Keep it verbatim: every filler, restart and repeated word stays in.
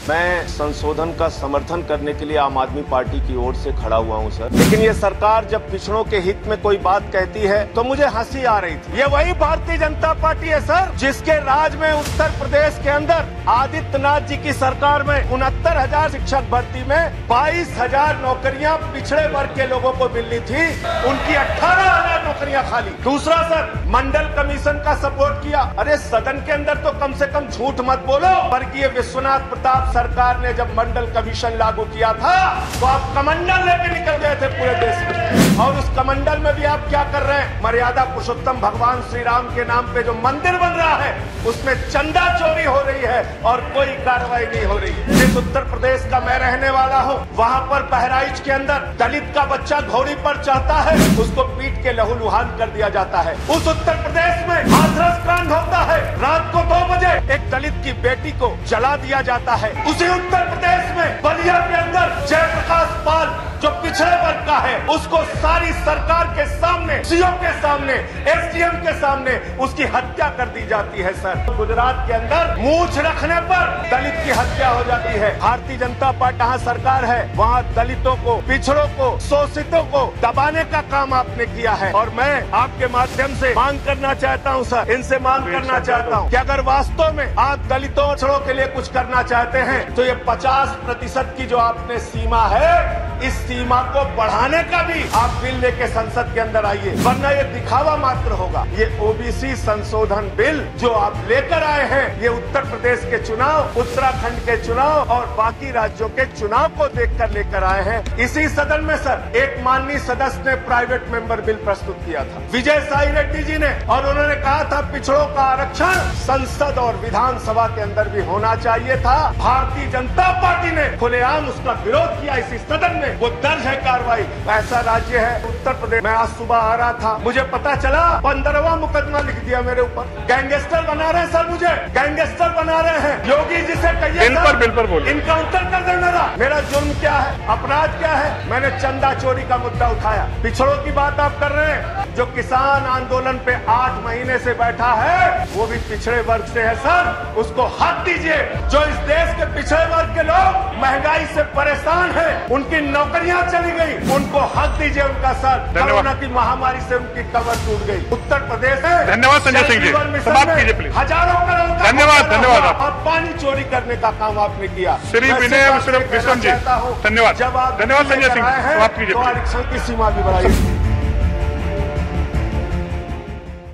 मैं संशोधन का समर्थन करने के लिए आम आदमी पार्टी की ओर से खड़ा हुआ हूं सर, लेकिन ये सरकार जब पिछड़ों के हित में कोई बात कहती है तो मुझे हंसी आ रही थी। ये वही भारतीय जनता पार्टी है सर जिसके राज में उत्तर प्रदेश के अंदर आदित्यनाथ जी की सरकार में उनहत्तर हजार शिक्षक भर्ती में बाईस हजार नौकरियां पिछड़े वर्ग के लोगों को मिलनी थी, उनकी अठारह हजार नौकरियां खाली। दूसरा सर, मंडल कमीशन का सपोर्ट किया। अरे सदन के अंदर तो कम से कम झूठ मत बोलो। वर्गीय विश्वनाथ प्रताप सरकार ने जब मंडल कमीशन लागू किया था तो आप कमंडल लेके निकल गए थे पूरे देश में, और उस कमंडल में भी आप क्या कर रहे हैं? मर्यादा पुरुषोत्तम भगवान श्री राम के नाम पे जो मंदिर बन रहा है उसमें चंदा चोरी हो रही है और कोई कार्रवाई नहीं हो रही है। जिस उत्तर प्रदेश का मैं रहने वाला हूँ वहाँ पर बहराइच के अंदर दलित का बच्चा घोड़ी पर चढ़ता है, उसको पीट के लहूलुहान कर दिया जाता है। उस उत्तर प्रदेश में हाथरस कांड होता है, रात को दो बजे एक दलित की बेटी को जला दिया जाता है। उसी उत्तर प्रदेश में बलिया के अंदर जयप्रकाश पाल जो पिछड़े वर्ग का है उसको सारी सरकार के सामने, सीओ के सामने, एसडीएम के सामने उसकी हत्या कर दी जाती है। सर, गुजरात के अंदर मूछ रखने पर दलित की हत्या हो जाती है। भारतीय जनता पार्टी जहाँ सरकार है वहाँ दलितों को, पिछड़ों को, शोषितों को दबाने का काम आपने किया है, और मैं आपके माध्यम से मांग करना चाहता हूँ सर, इनसे मांग करना चाहता हूँ कि अगर वास्तव में आप दलितों, पिछड़ों के लिए कुछ करना चाहते हैं तो ये पचास प्रतिशत की जो आपने सीमा है इस सीमा को बढ़ाने का भी आप बिल लेके संसद के अंदर आइए, वरना ये दिखावा मात्र होगा। ये ओबीसी संशोधन बिल जो आप लेकर आए हैं ये उत्तर प्रदेश के चुनाव, उत्तराखंड के चुनाव और बाकी राज्यों के चुनाव को देखकर लेकर आए हैं। इसी सदन में सर एक माननीय सदस्य ने प्राइवेट मेंबर बिल प्रस्तुत किया था, विजय साई रेड्डी जी ने, और उन्होंने कहा था पिछड़ों का आरक्षण संसद और विधानसभा के अंदर भी होना चाहिए था। भारतीय जनता पार्टी ने खुलेआम उसका विरोध किया इसी सदन में, वो दर्ज है कार्रवाई। ऐसा राज्य है उत्तर प्रदेश। मैं आज सुबह आ रहा था, मुझे पता चला पंद्रहवां मुकदमा लिख दिया मेरे ऊपर। गैंगस्टर बना रहे हैं सर, मुझे गैंगस्टर बना रहे हैं। योगी जी से कहिए बिल्कुल बिल्कुल बोलिए, इनकाउंटर कर दे मेरा। मेरा जुर्म क्या है, अपराध क्या है? मैंने चंदा चोरी का मुद्दा उठाया। पिछड़ों की बात आप कर रहे हैं, जो किसान आंदोलन पे आठ महीने से बैठा है वो भी पिछड़े वर्ग से है सर, उसको हक दीजिए। जो इस देश के पिछड़े वर्ग के लोग महंगाई से परेशान हैं, उनकी नौकरियां चली गई, उनको हक दीजिए उनका सर। कोरोना की महामारी से उनकी कमर टूट गई। उत्तर प्रदेश में धन्यवाद संजय सिंह जी, समाप्त कीजिए प्लीज। हजारों करोड़ का धन्यवाद, धन्यवाद। और पानी चोरी करने का काम आपने किया। श्री विनय विश्वम जी, धन्यवाद, जब आप धन्यवाद संजय सिंह, समाप्त कीजिए। आरक्षण की सीमा भी बढ़ाई।